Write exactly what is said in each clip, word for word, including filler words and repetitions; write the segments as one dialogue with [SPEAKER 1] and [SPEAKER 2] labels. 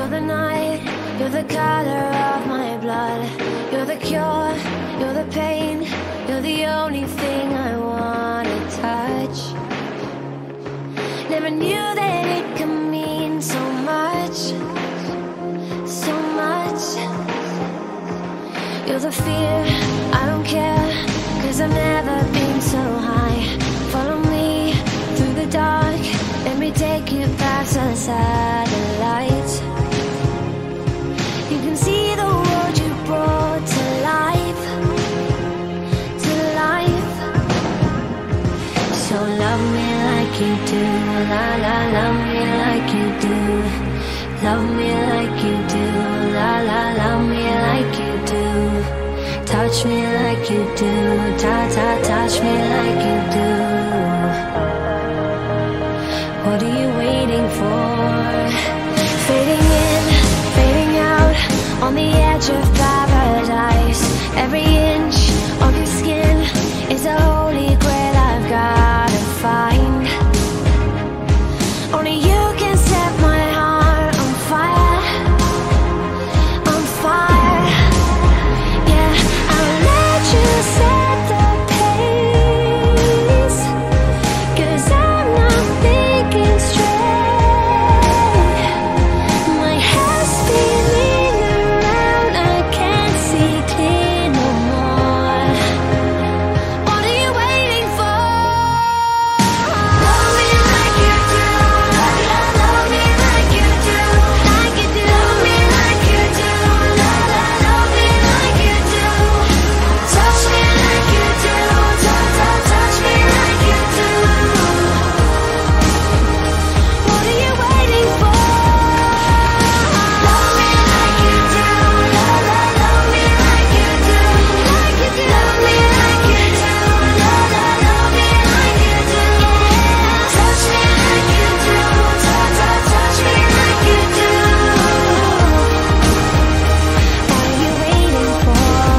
[SPEAKER 1] You're the night, you're the color of my blood. You're the cure, you're the pain. You're the only thing I wanna touch. Never knew that it could mean so much, so much. You're the fear, I don't care, 'cause I've never been so high. Follow me through the dark, let me take you past the satellites. You can see the world you brought to life, to life. So love me like you do, la la, love me like you do. Love me like you do, la la, love me like you do. Touch me like you do, ta ta, touch me like you do. What are you waiting for? Fading in, fading out, on the edge of paradise. Every inch of your skin is a holy grail I've gotta find. Only you can set my heart on fire, on fire. Yeah, I'll let you set the pace, 'cause I'm not thinking straight. My head's spinning around, I can't see clear no more. What are you waiting for? Love me like you do, love me like you do, like you do. Love me like you do, la la, love me like you do. Touch me like you do, touch, touch, touch me like you do. What are you waiting for? Love me like you do, la la, love me like you do, like you do. Love me like you do, la la, love me like you do. Touch me like you do, touch, touch, touch me like you do. What are you waiting for?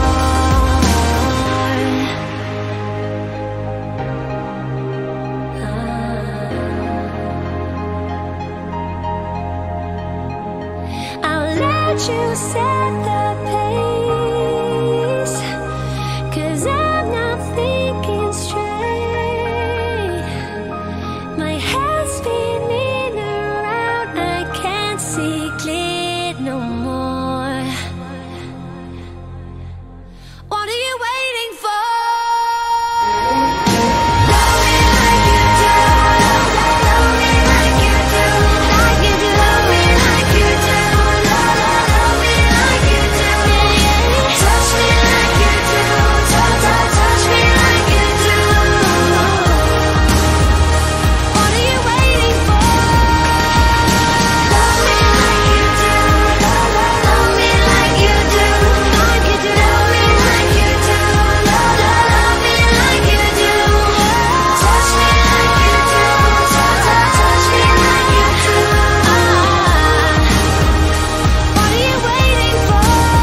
[SPEAKER 1] I'll let you set the pace, 'cause I'm not thinking straight. My head's spinning around, I can't see clear no more. What are you waiting for? Love me like you do, love me like you do, like you do. Love me like you do, la la, love me like you do. Touch me like you do, touch, touch, touch me like you do. What are you waiting for? Love me like you do, la la, love me like you do, like you do. Love me like you do, la la, love me like you do. Touch me like you do, touch, touch, touch me like you do. What are you waiting for?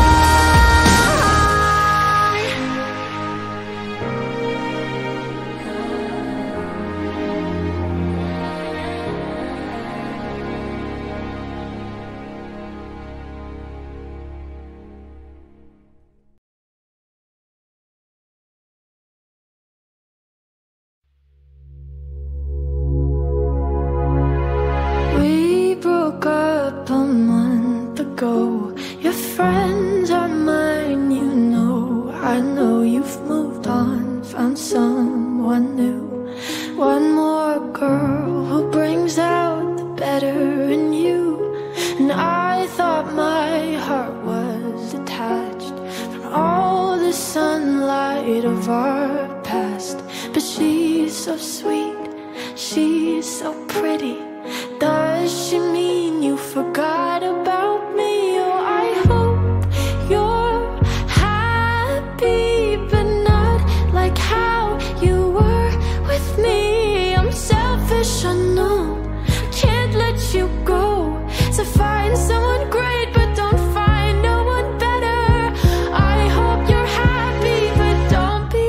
[SPEAKER 2] We broke up a month ago. Your friends are mine, you know. I know you've moved on, found someone new. One more girl who brings out the better in you. And I thought my heart was detached from all the sunlight of our past. But she's so sweet, she's so pretty. Does she mean you forgot about me? Oh, I hope you're happy, but not like how you were with me. I'm selfish, I know, can't let you go. So find someone great, but don't find no one better. I hope you're happy, but don't be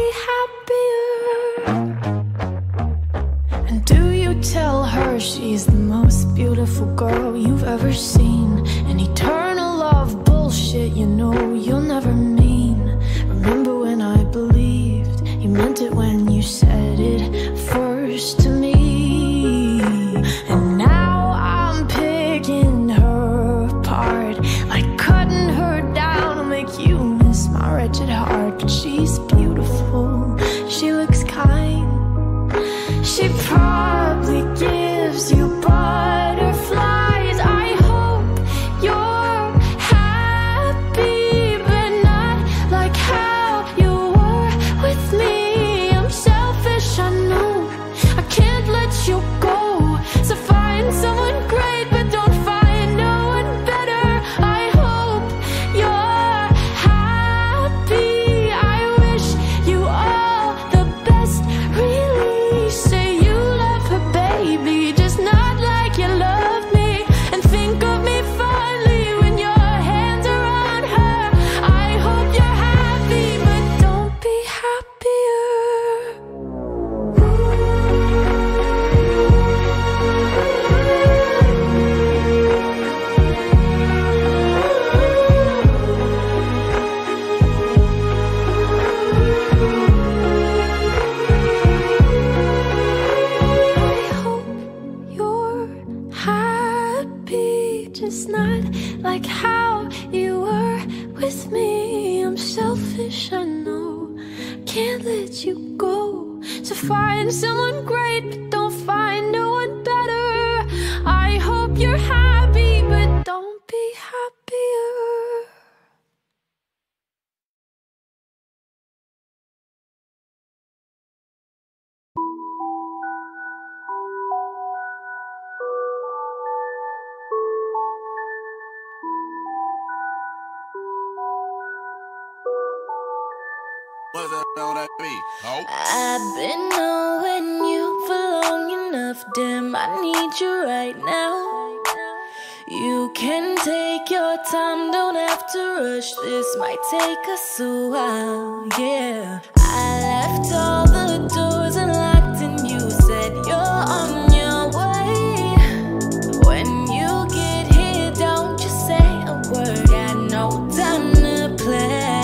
[SPEAKER 2] happier. And do you tell her she's the most most beautiful girl you've ever seen. An eternal love bullshit, you know you'll never mean. Remember when I believed you meant it when you said it first to me. And now I'm picking her apart, like cutting her down to make you miss my wretched heart. But she's beautiful, she looks kind, she probably gives you butterflies. I hope you're happy, but not like how you were with me. I'm selfish, I know, I can't let you go. So find someone great, but don't find no one better. I hope you're happy, I wish you all the best. Really say you love her, baby, just not like you love me. And think of me fondly when your hands are on her. I hope you're happy, but don't be happier. I hope you're happy, just not like how you were with me. I'm selfish, I know, can't let you go. So find someone great, but don't find no one better. I hope you're happy, but don't be happier.
[SPEAKER 3] What's that on that beat? Oh.
[SPEAKER 2] I've been knowing you for long enough, damn, I need you right now. You can take your time, don't have to rush, this might take us a while, yeah. I left all the doors unlocked and you said you're on your way. When you get here, don't you say a word, got no time to play.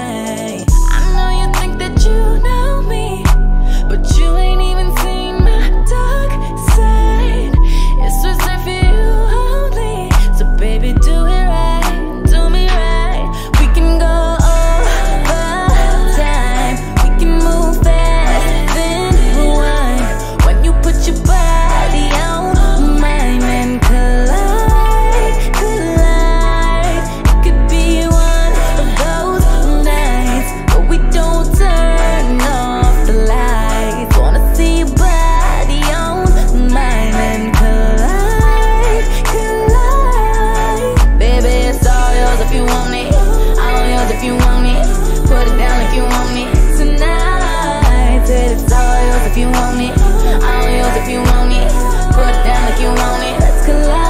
[SPEAKER 2] You know me, but you ain't even seen my dark side. It's reserved for you only, so baby do it right, do me right. We can go over time, we can move fast, then rewind. When you put your body on mine and collide, collide. It could be one of those nights, but we don't turn off the lights. Wanna see your body on mine and collide, collide. Baby, it's all yours if you want it, all yours if you want it. Put it down if you want it tonight. Said it's all yours if you want it, all yours if you want it. Put it down if you want it. Let's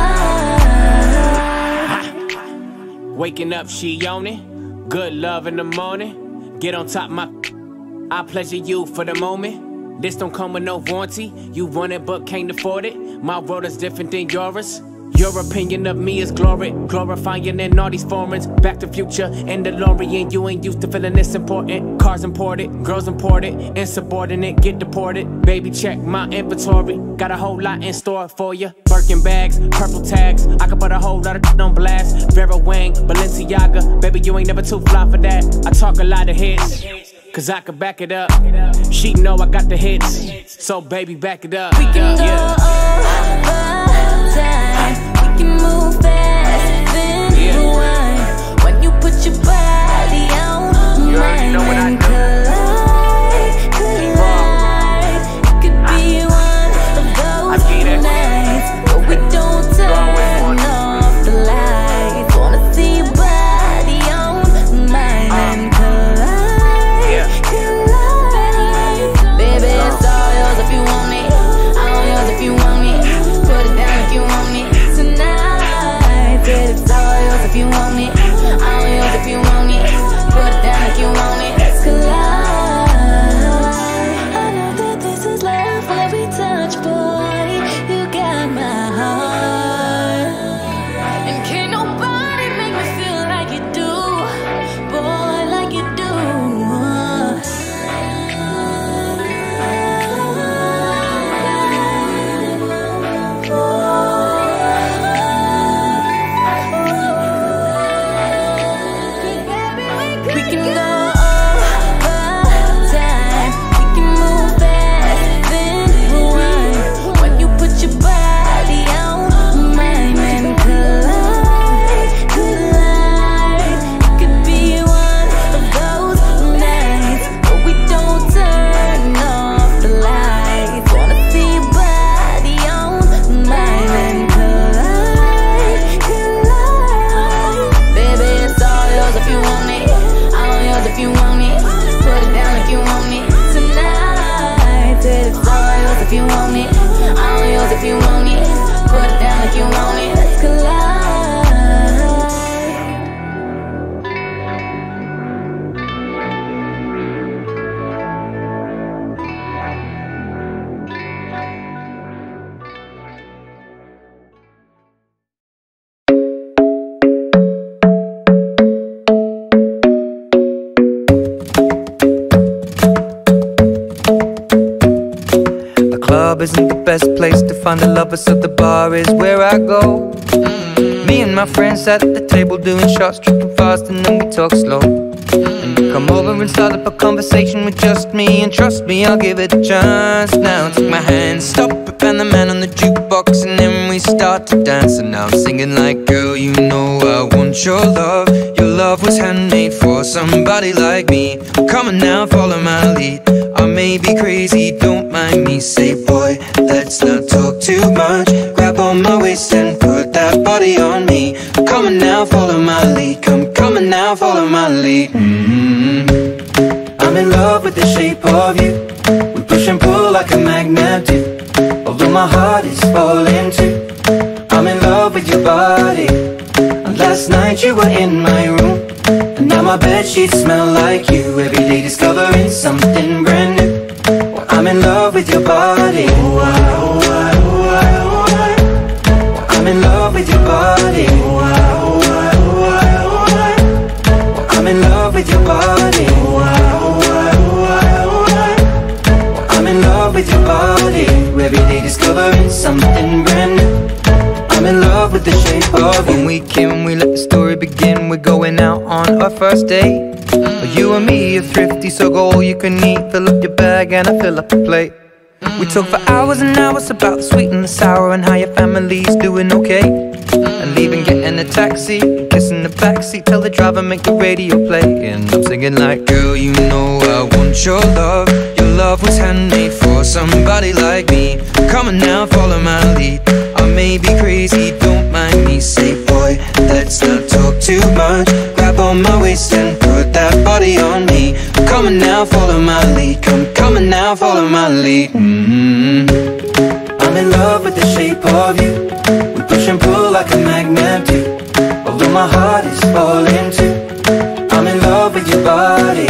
[SPEAKER 2] collide.
[SPEAKER 4] Waking up, she on it. Good love in the morning. Get on top my, I pleasure you for the moment. This don't come with no warranty. You want it but can't afford it. My world is different than yours. Your opinion of me is glory, glorifying in all these foreigns. Back to Future and DeLorean. You ain't used to feeling this important. Cars imported, girls imported, insubordinate, get deported. Baby, check my inventory. Got a whole lot in store for you. Birkin bags, purple tags. I could put a whole lot of shit on blast. Vera Wang, Balenciaga. Baby, you ain't never too fly for that. I talk a lot of hits, cause I could back it up. She know I got the hits, so baby, back it up.
[SPEAKER 2] We can go over time, we can move fast, then rewind. When you put your body on mine and collide, collide. It could be one of those nights, but we don't turn off the lights. Wanna see your body on mine and collide, collide. Baby, it's all yours if you want it, all yours if you want it. Put it down if you want it tonight. Said it's all yours if you want it, all yours if you want it. Put it down if you want it. Let's collide.
[SPEAKER 5] club isn't the best place to find a lover, so the bar is where I go. mm. Me and my friends sat at the table doing shots, tripping fast, and then we talk slow. And you come over and start up a conversation with just me, and trust me, I'll give it a chance. Now take my hand, stop it, and the man on the jukebox, and then we start to dance. And now I'm singing like, girl, you know I want your love. Your love was handmade for somebody like me. Come on now, follow my lead. I may be crazy, don't mind me. Say, boy, let's not talk too much. Grab on my waist and put that body on me. Come on now, follow my lead. Come, come on now, follow my lead. mm-hmm. I'm in love with the shape of you. We push and pull like a magnet do. Although my heart is falling too, I'm in love with your body. And last night you were in my room, and now my bedsheets smell like you. Every day discovering something brand new. Well, I'm in love with your body. Oh, I, oh, I, oh, I, oh, I. Well, I'm in love with your body. Oh, I, oh, I, oh, I, oh, I. Well, I'm in love with your body. Oh, I, oh, I, oh, I, oh, I. Well, I'm in love with your body. Every day discovering something brand new. I'm in love with the shape of you. When we came, we let the story begin. We're going out on our first date. mm. You and me are thrifty, so go all you can eat. Fill up your bag and I fill up the plate. mm. We talk for hours and hours about the sweet and the sour, and how your family's doing okay. mm. And leaving, getting a taxi, kissing the backseat, tell the driver make the radio play. And I'm singing like, girl, you know I want your love. Your love was handmade for somebody like me. Come on now, follow my lead. I may be crazy, don't mind me. Say, boy, let's not talk too much. Grab on my waist and put that body on me. Come on now, follow my lead. Come, come on now, follow my lead. mm-hmm. I'm in love with the shape of you. We push and pull like a magnet do. Although my heart is falling too, I'm in love with your body.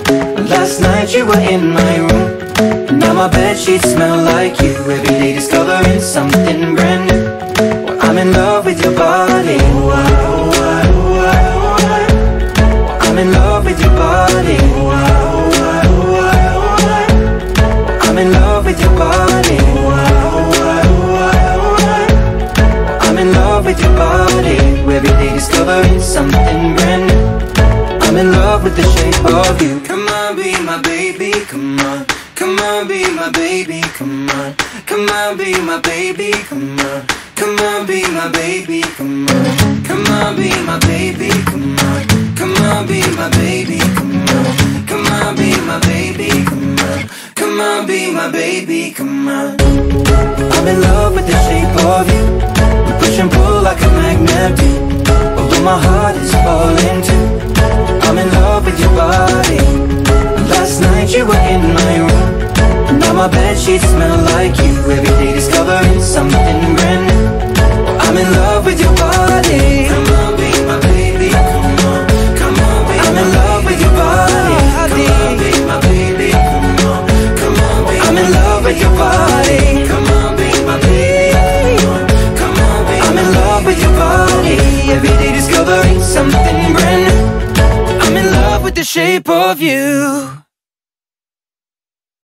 [SPEAKER 5] Last night you were in my room, and now my bedsheets smell like you. Every day discovering something brand new. Well, I'm in love with your body. Oh, I, oh, I, oh, I, oh, I. Well, I'm in love with your body. Oh, I, oh, I, oh, I, oh, I. Well, I'm in love with your body. Oh, I, oh, I, oh, I, oh, I. Well, I'm in love with your body. Every day discovering something brand new. I'm in love with the shape of you. Come on, be my baby, come on. Come on, be my baby, come on. Come on, be my baby, come on. Come on, be my baby, come on. Come on, be my baby, come on. Come on, be my baby, come on. Come on, be my baby, come on. Come on, be my baby, come on. I'm in love with the shape of you. We push and pull like a magnet do. Although my heart is falling too, I'm in love with your body. Last night you were in my room, and now my bedsheets smell like you. Every day discovering something brand new. Well, I'm in love with your body. Come on, be my baby, come on. Come on, be I'm in love with your body. Come on, be my baby, come on. Come on, be I'm in love with your body. Come on, be my baby, come on. Come on, be I'm in love with your body. Every day discovering something brand new. I'm in love with the shape of you.